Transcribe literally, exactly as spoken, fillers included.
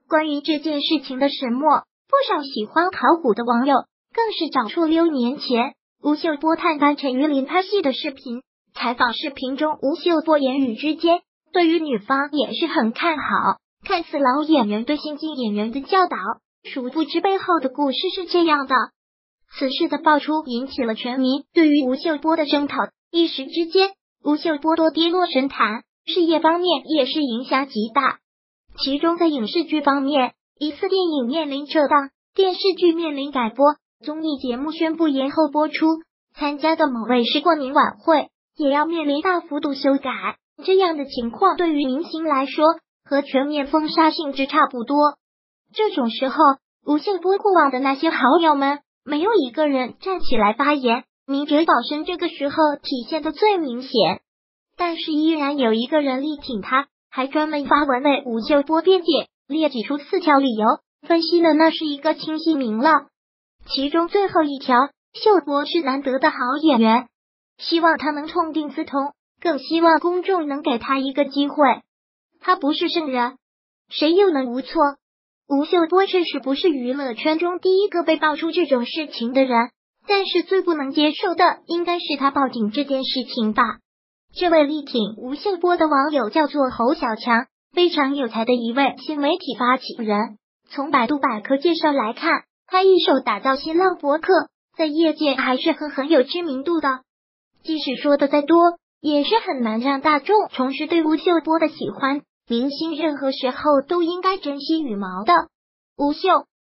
关于这件事情的始末，不少喜欢考古的网友更是找出六年前吴秀波探班陈玉林拍戏的视频。采访视频中，吴秀波言语之间对于女方也是很看好，看似老演员对新晋演员的教导，殊不知背后的故事是这样的。此事的爆出引起了全民对于吴秀波的声讨，一时之间吴秀波多跌落神坛，事业方面也是影响极大。其中在影视剧方面，疑似电影面临撤档，电视剧面临改播，综艺节目宣布延后播出，参加的某卫视过年晚会也要面临大幅度修改。这样的情况对于明星来说和全面封杀性质差不多。这种时候，吴秀波过往的那些好友们没有一个人站起来发言，明哲保身这个时候体现的最明显。但是依然有一个人力挺他，还专门发文为吴秀波辩解，列举出四条理由，分析的那是一个清晰明了。其中最后一条，秀波是难得的好演员，希望他能痛定思痛，更希望公众能给他一个机会。他不是圣人，谁又能无错？吴秀波确实不是娱乐圈中第一个被爆出这种事情的人，但是最不能接受的应该是他报警这件事情吧。这位力挺吴秀波的网友叫做侯小强，非常有才的一位新媒体发起人。从百度百科介绍来看，他一手打造新浪博客，在业界还是很很有知名度的。即使说的再多，也是很难让大众重拾对吴秀波的喜欢。明星任何时候都应该珍惜羽毛的。吴秀